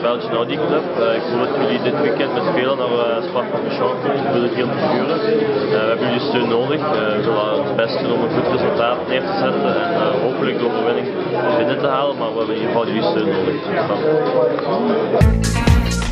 Belgian Audi Club. Ik hoop dat jullie dit weekend met velen naar Spa-Francorchamps komen voor de Geel Figuren. We hebben jullie steun nodig. We zullen het beste doen om een goed resultaat neer te zetten en hopelijk de overwinning binnen te halen, maar we hebben in ieder geval jullie steun nodig.